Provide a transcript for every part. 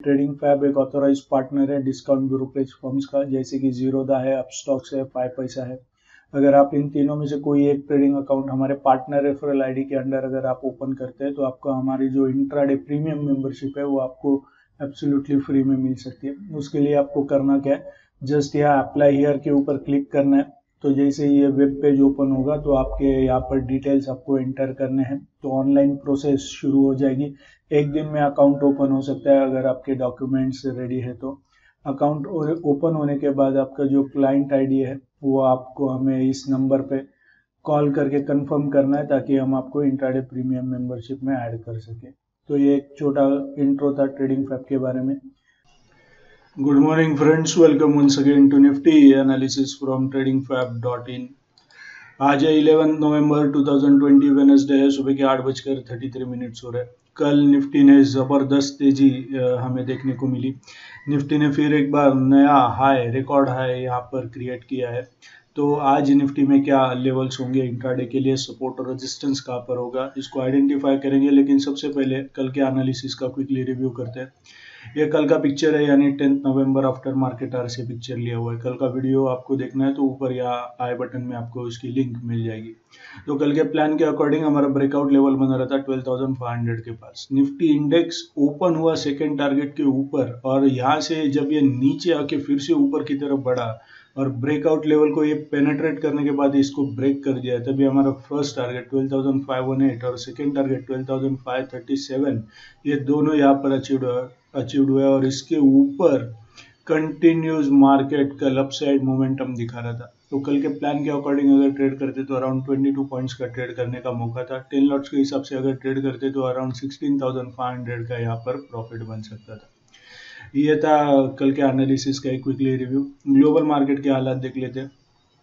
Trading Fab एक authorised partner है discount brokerage firms का, जैसे कि जीरोधा है, अपस्टॉक्स है, 5पैसा है। अगर आप इन तीनों में से कोई एक ट्रेडिंग अकाउंट हमारे पार्टनर रेफरल आईडी के अंडर अगर आप ओपन करते हैं तो आपको हमारी जो इंट्राडे प्रीमियम मेंबरशिप है वो आपको एब्सोल्युटली फ्री में मिल सकती है। उसके लिए आपको करना क्या है, जस्ट यहाँ अप्लाई हियर के ऊपर क्लिक करना है। तो जैसे ये वेब पेज ओपन होगा तो आपके यहाँ पर डिटेल्स आपको एंटर करने हैं, तो ऑनलाइन प्रोसेस शुरू हो जाएगी। एक दिन में अकाउंट ओपन हो सकता है अगर आपके डॉक्यूमेंट्स रेडी है तो। अकाउंट ओपन होने के बाद आपका जो क्लाइंट आईडी है वो आपको हमें इस नंबर पे कॉल करके कंफर्म करना है, ताकि हम आपको इंट्राडे प्रीमियम मेंबरशिप में ऐड कर सके। तो ये एक छोटा इंट्रो था ट्रेडिंग फैब के बारे में। Good morning friends, welcome once again to Nifty analysis from tradingfab.in। आज है 11 नवंबर 2020, वेडनेसडे है, सुबह के 8:33 हो रहे हैं। कल निफ्टी ने ज़बरदस्त तेजी हमें देखने को मिली। निफ्टी ने फिर एक बार नया हाई, रिकॉर्ड हाई यहाँ पर क्रिएट किया है। तो आज निफ्टी में क्या लेवल्स होंगे इंट्राडे के लिए, सपोर्ट और रेजिस्टेंस कहाँ पर होगा, इसको आइडेंटिफाई करेंगे। लेकिन सबसे पहले कल के एनालिसिस का क्विकली रिव्यू करते हैं। ये कल का पिक्चर है, यानी 10 नवंबर आफ्टर मार्केट आवर से पिक्चर लिया हुआ है। कल का वीडियो आपको देखना है तो ऊपर या आई बटन में आपको इसकी लिंक मिल जाएगी। तो कल के प्लान के अकॉर्डिंग हमारा ब्रेकआउट लेवल बना रहा था 12,500 के पास। निफ्टी इंडेक्स ओपन हुआ सेकेंड टारगेट के ऊपर, और यहाँ से जब ये नीचे आके फिर से ऊपर की तरफ बढ़ा और ब्रेकआउट लेवल को ये पेनेट्रेट करने के बाद इसको ब्रेक कर दिया, तभी हमारा फर्स्ट टारगेट 12,518 और सेकेंड टारगेट 12,537 ये दोनों यहाँ पर अचीव्ड हुआ, और इसके ऊपर कंटिन्यूज मार्केट कल अपसाइड मोमेंटम दिखा रहा था। तो कल के प्लान के अकॉर्डिंग अगर ट्रेड करते तो अराउंड 22 पॉइंट्स का ट्रेड करने का मौका था। 10 लॉट्स के हिसाब से अगर ट्रेड करते तो अराउंड 16,500 का यहाँ पर प्रॉफिट बन सकता था। ये था कल के एनालिसिस का एक क्विकली रिव्यू। ग्लोबल मार्केट के हालात देख लेते हैं।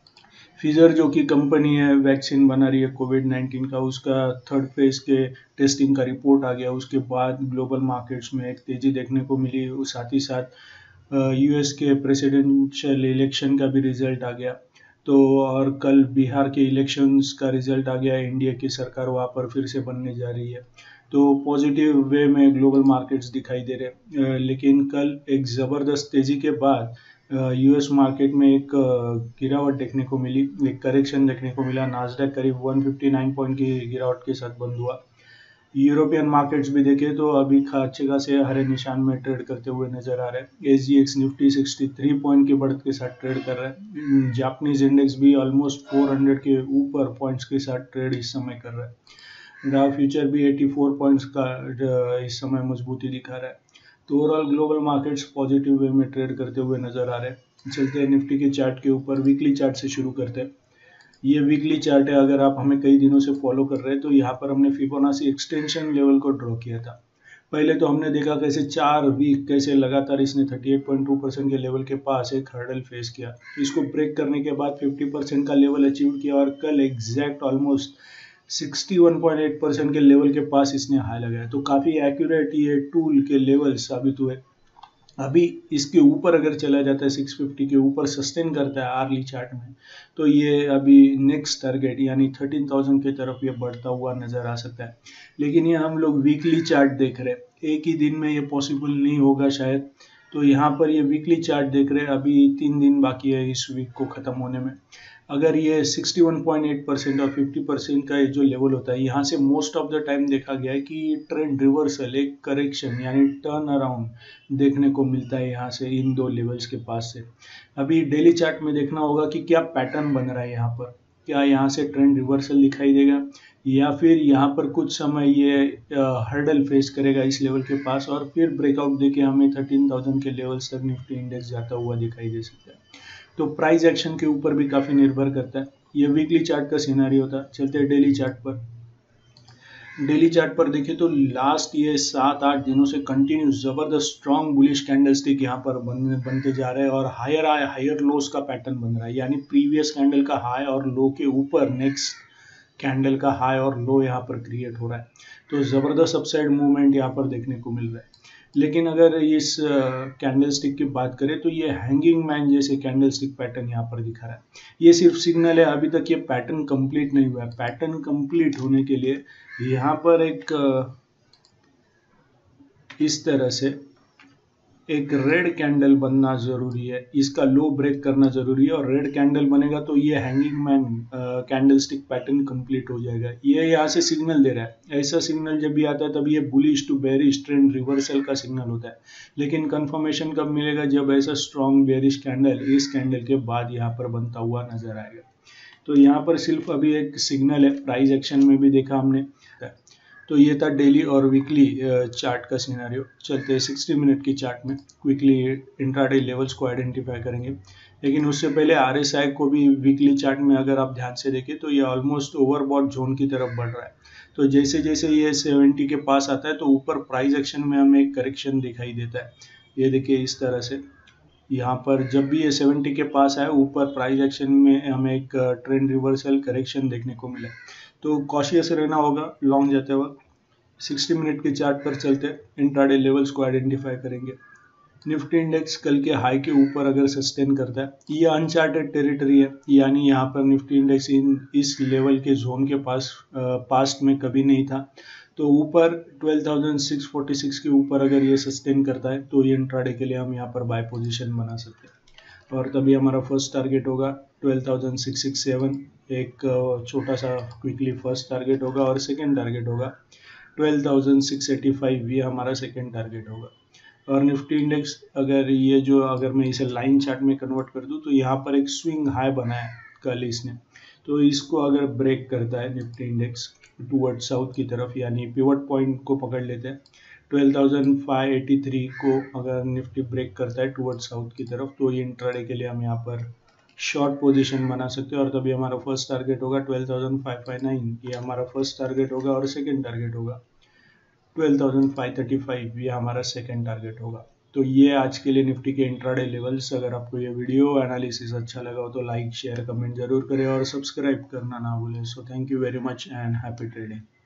फिजर जो कि कंपनी है, वैक्सीन बना रही है कोविड-19 का, उसका थर्ड फेज के टेस्टिंग का रिपोर्ट आ गया। उसके बाद ग्लोबल मार्केट्स में एक तेजी देखने को मिली। साथ ही साथ यूएस के प्रेसिडेंशियल इलेक्शन का भी रिजल्ट आ गया। तो और कल बिहार के इलेक्शंस का रिजल्ट आ गया। इंडिया की सरकार वहाँ पर फिर से बनने जा रही है। तो पॉजिटिव वे में ग्लोबल मार्केट्स दिखाई दे रहे। लेकिन कल एक ज़बरदस्त तेजी के बाद यूएस मार्केट में एक गिरावट देखने को मिली, एक करेक्शन देखने को मिला। नास्डैक करीब 159 पॉइंट की गिरावट के साथ बंद हुआ। यूरोपियन मार्केट्स भी देखे तो अभी अच्छे खासे हरे निशान में ट्रेड करते हुए नजर आ रहे हैं। एसजीएक्स निफ्टी 63 पॉइंट की बढ़त के साथ ट्रेड कर रहा है। जापानीज इंडेक्स भी ऑलमोस्ट 400 के ऊपर पॉइंट्स के साथ ट्रेड इस समय कर रहा है। डाउ फ्यूचर भी 84 पॉइंट्स का इस समय मजबूती दिखा रहा है। तो overall global markets positive way में ट्रेड करते हुए नजर आ रहे हैं। चलते हैं निफ्टी के चार्ट के ऊपर। वीकली चार्ट से शुरू करते हैं। ये वीकली चार्ट है, अगर आप हमें कई दिनों से फॉलो कर रहे हैं तो यहाँ पर हमने फिबोनाची एक्सटेंशन लेवल को ड्रॉ किया था। पहले तो हमने देखा कैसे 4 वीक कैसे लगातार इसने 38.2% के लेवल के पास एक हर्डल फेस किया। इसको ब्रेक करने के बाद 50% का लेवल अचीव किया, और कल एग्जैक्ट ऑलमोस्ट 61.8% के लेवल के पास इसने हाई लगाया। तो काफ़ी एक्यूरेट ये टूल के लेवल साबित हुए। अभी इसके ऊपर अगर चला जाता है 650 के ऊपर सस्टेन करता है आर्ली चार्ट में, तो ये अभी नेक्स्ट टारगेट यानी 13,000 की तरफ ये बढ़ता हुआ नजर आ सकता है। लेकिन ये हम लोग वीकली चार्ट देख रहे हैं, एक ही दिन में ये पॉसिबल नहीं होगा शायद। तो यहाँ पर ये वीकली चार्ट देख रहे हैं। अभी 3 दिन बाकी है इस वीक को ख़त्म होने में। अगर ये 61.8% और 50% का ये जो लेवल होता है, यहाँ से मोस्ट ऑफ द टाइम देखा गया है कि ट्रेंड रिवर्सल, एक करेक्शन यानी टर्न अराउंड देखने को मिलता है यहाँ से, इन दो लेवल्स के पास से। अभी डेली चार्ट में देखना होगा कि क्या पैटर्न बन रहा है यहाँ पर। क्या यहाँ से ट्रेंड रिवर्सल दिखाई देगा, या फिर यहाँ पर कुछ समय ये हर्डल फेस करेगा इस लेवल के पास, और फिर ब्रेकआउट देके हमें 13,000 के लेवल्स तक निफ्टी इंडेक्स जाता हुआ दिखाई दे सकता है। तो प्राइस एक्शन के ऊपर भी काफ़ी निर्भर करता है। ये वीकली चार्ट का सिनेरियो था। चलते हैं डेली चार्ट पर। डेली चार्ट पर देखें तो लास्ट ये 7-8 दिनों से कंटिन्यू जबरदस्त स्ट्रॉन्ग बुलिश कैंडलस्टिक यहाँ पर बनते जा रहे हैं, और हायर लोस का पैटर्न बन रहा है। यानी प्रीवियस कैंडल का हाई और लो के ऊपर नेक्स्ट कैंडल का हाई और लो यहाँ पर क्रिएट हो रहा है। तो जबरदस्त अपसाइड मूवमेंट यहाँ पर देखने को मिल रहा है। लेकिन अगर इस कैंडलस्टिक की बात करें तो ये हैंगिंग मैन जैसे कैंडलस्टिक पैटर्न यहाँ पर दिखा रहा है। ये सिर्फ सिग्नल है, अभी तक ये पैटर्न कंप्लीट नहीं हुआ है। पैटर्न कंप्लीट होने के लिए यहाँ पर एक इस तरह से एक रेड कैंडल बनना जरूरी है, इसका लो ब्रेक करना जरूरी है, और रेड कैंडल बनेगा तो ये hanging man candle stick pattern complete हो जाएगा। ये यहाँ से सिग्नल दे रहा है, ऐसा सिग्नल जब भी आता है तब ये bullish to bearish trend reversal का सिग्नल होता है। लेकिन कंफर्मेशन कब मिलेगा, जब ऐसा स्ट्रॉन्ग बेरिश कैंडल इस कैंडल के बाद यहाँ पर बनता हुआ नजर आएगा। तो यहाँ पर सिर्फ अभी एक सिग्नल है, प्राइस एक्शन में भी देखा हमने। तो ये था डेली और वीकली चार्ट का सिनेरियो। चलते हैं 60 मिनट की चार्ट में, क्विकली इंट्राडे लेवल्स को आइडेंटिफाई करेंगे। लेकिन उससे पहले RSI को भी वीकली चार्ट में अगर आप ध्यान से देखें तो ये ऑलमोस्ट ओवरबॉट जोन की तरफ बढ़ रहा है। तो जैसे जैसे ये 70 के पास आता है तो ऊपर प्राइस एक्शन में हमें एक करेक्शन दिखाई देता है। ये देखिए इस तरह से यहाँ पर जब भी ये 70 के पास आए ऊपर प्राइस एक्शन में हमें एक ट्रेंड रिवर्सल करेक्शन देखने को मिला। तो कॉशियस रहना होगा लॉन्ग जाते वक्त। 60 मिनट के चार्ट पर चलते इंट्राडे लेवल्स को आइडेंटिफाई करेंगे। निफ्टी इंडेक्स कल के हाई के ऊपर अगर सस्टेन करता है, ये अनचार्टेड टेरिटरी है, यानी यहाँ पर निफ्टी इंडेक्स इस लेवल के जोन के पास पास्ट में कभी नहीं था। तो ऊपर 12,646 के ऊपर अगर ये सस्टेन करता है तो ये इंट्राडे के लिए हम यहाँ पर बाय पोजीशन बना सकते हैं। और तभी हमारा फर्स्ट टारगेट होगा 12,667, एक छोटा सा क्विकली फर्स्ट टारगेट होगा, और सेकेंड टारगेट होगा 12,685, ये हमारा सेकेंड टारगेट होगा। और निफ्टी इंडेक्स अगर मैं इसे लाइन चार्ट में कन्वर्ट कर दूं तो यहाँ पर एक स्विंग हाई बना है कल इसने, तो इसको अगर ब्रेक करता है निफ्टी इंडेक्स टूवर्ड साउथ की तरफ, यानी पिवट पॉइंट को पकड़ लेते हैं 12,583 को अगर निफ्टी ब्रेक करता है टूवर्ड साउथ की तरफ, तो ये इंट्राडे के लिए हम यहाँ पर शॉर्ट पोजीशन बना सकते हैं। और तभी हमारा फर्स्ट टारगेट होगा 12,559, ये हमारा फर्स्ट टारगेट होगा, और सेकेंड टारगेट होगा 12,535, ये हमारा सेकेंड टारगेट होगा। तो ये आज के लिए निफ्टी के इंट्राडे लेवल्स। अगर आपको ये वीडियो एनालिसिस अच्छा लगा हो तो लाइक शेयर कमेंट जरूर करें और सब्सक्राइब करना ना भूलें। So thank you very much and happy trading.